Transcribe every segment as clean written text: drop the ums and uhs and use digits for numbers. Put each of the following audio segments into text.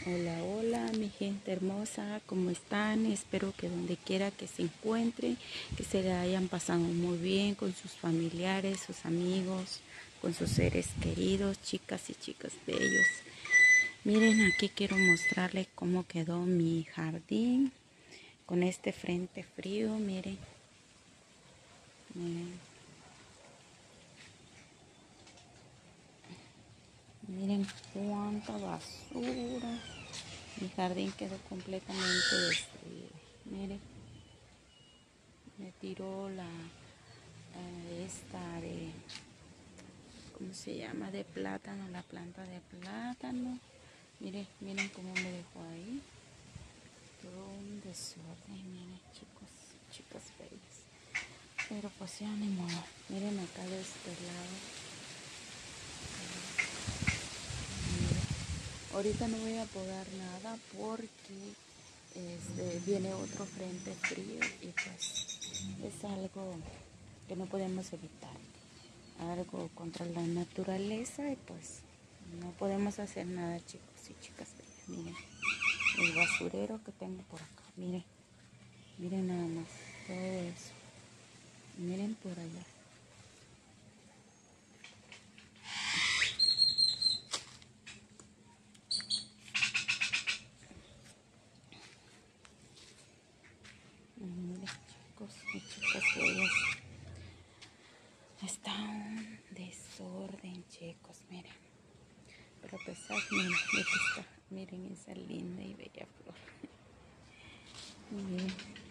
Hola, hola, mi gente hermosa, ¿cómo están? Espero que donde quiera que se encuentren, que se la hayan pasado muy bien con sus familiares, sus amigos, con sus seres queridos, chicas y chicos bellos. Miren, aquí quiero mostrarles cómo quedó mi jardín con este frente frío, miren. Miren. Miren cuánta basura. Mi jardín quedó completamente destruido. Miren, me tiró esta de, ¿cómo se llama? De plátano, la planta de plátano. Miren, miren cómo me dejó ahí. Todo un desorden, miren, chicos, chicas bellas. Pero pues ya ni modo. Miren acá de este lado. Ahorita no voy a podar nada porque viene otro frente frío y pues es algo que no podemos evitar, algo contra la naturaleza y pues no podemos hacer nada, chicos y chicas bellas. Miren el basurero que tengo por acá, miren, miren nada más todo eso, miren por allá. Miren, chicos y chicas bellas, está un desorden, chicos, miren. Pero a pesar, miren, de que está, miren esa linda y bella flor. Miren.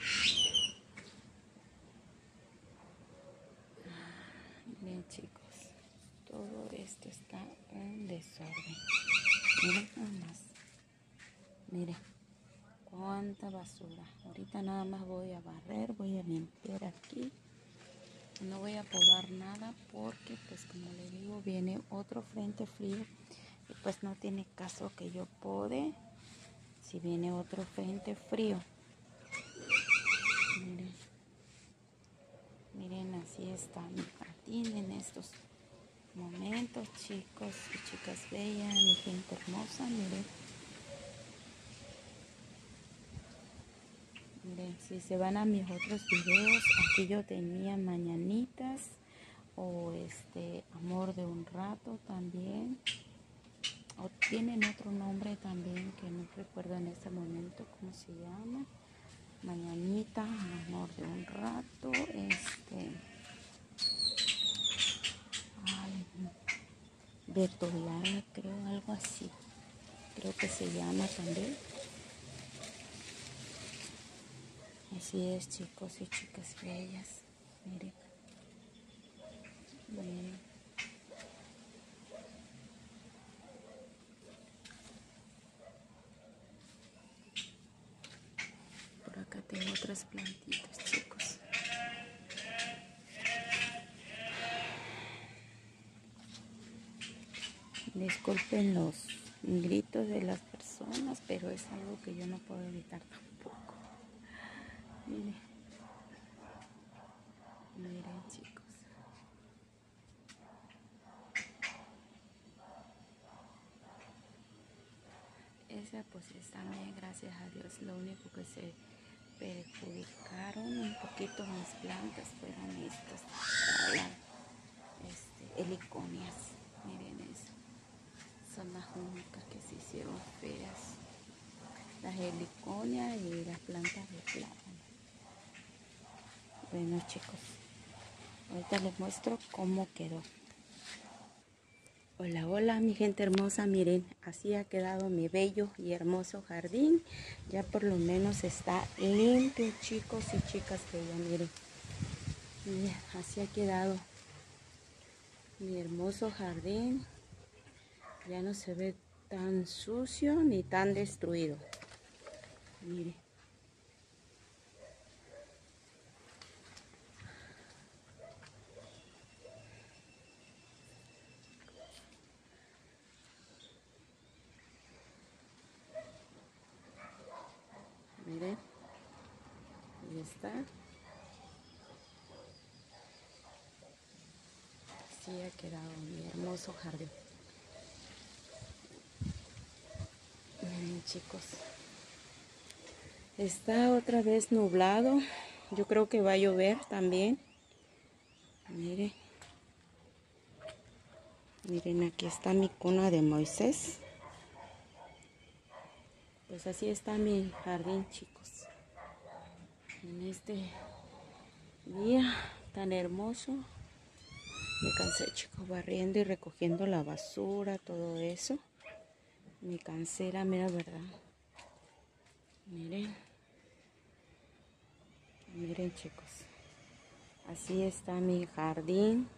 Miren, chicos, todo esto está un desorden. Miren nada más. Miren cuánta basura. Ahorita nada más voy a barrer, voy a limpiar aquí. No voy a podar nada porque, pues como le digo, viene otro frente frío y pues no tiene caso que yo pode si viene otro frente frío. Miren, miren, así está mi jardín en estos momentos, chicos y chicas bellas, mi gente hermosa. Miren, miren, si se van a mis otros videos, aquí yo tenía mañanitas o amor de un rato también, o tienen otro nombre también que no recuerdo en este momento cómo se llama. Mañanita, amor de un rato, ay, betolada, creo, algo así, creo que se llama también. Así es, chicos y chicas bellas. Miren, miren. Por acá tengo otras plantitas, chicos. Disculpen los gritos de las personas, pero es algo que yo no puedo evitar tampoco. Miren, miren, chicos. Esa pues está bien, gracias a Dios. Lo único que se perjudicaron un poquito mis plantas fueron estas heliconias. Miren eso. Son las únicas que se hicieron feas. Las heliconias y las plantas de plátano. Bueno, chicos, ahorita les muestro cómo quedó. Hola, hola, mi gente hermosa. Miren, así ha quedado mi bello y hermoso jardín. Ya por lo menos está limpio, chicos y chicas bellas. Miren, miren, así ha quedado mi hermoso jardín. Ya no se ve tan sucio ni tan destruido. Miren. Miren, ahí está. Así ha quedado mi hermoso jardín. Miren, chicos, está otra vez nublado. Yo creo que va a llover también. Miren. Miren, aquí está mi cuna de Moisés. Pues así está mi jardín, chicos. En este día tan hermoso. Me cansé, chicos, barriendo y recogiendo la basura, todo eso. Me cansé, la mera verdad. Miren. Miren, chicos. Así está mi jardín.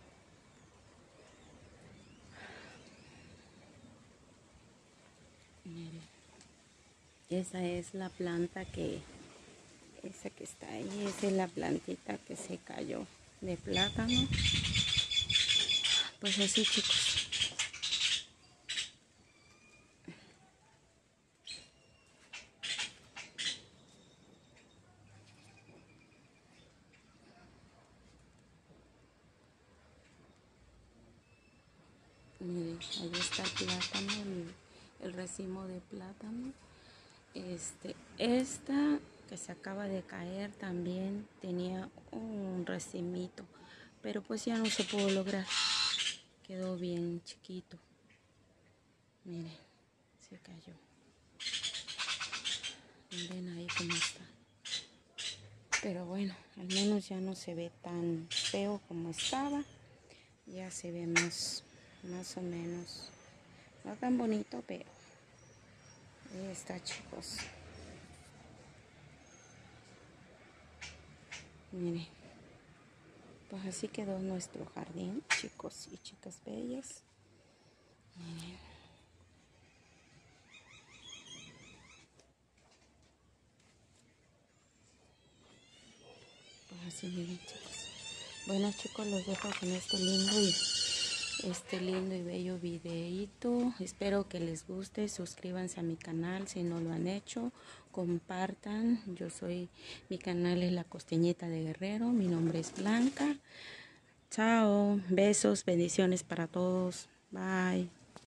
Miren. Esa es la planta esa que está ahí, esa es la plantita que se cayó de plátano. Pues así, chicos. Miren, ahí está el plátano, el racimo de plátano. Esta que se acaba de caer también tenía un racimito, pero pues ya no se pudo lograr. Quedó bien chiquito. Miren, se cayó. Miren ahí cómo está. Pero bueno, al menos ya no se ve tan feo como estaba. Ya se ve más o menos. No tan bonito, pero ahí está, chicos. Miren. Pues así quedó nuestro jardín, chicos y chicas bellas. Miren. Pues así, miren, chicos. Bueno, chicos, los dejo con este lindo y bello videíto. Espero que les guste. Suscríbanse a mi canal si no lo han hecho. Compartan. Mi canal es La Costeñita de Guerrero. Mi nombre es Blanca. Chao. Besos, bendiciones para todos. Bye.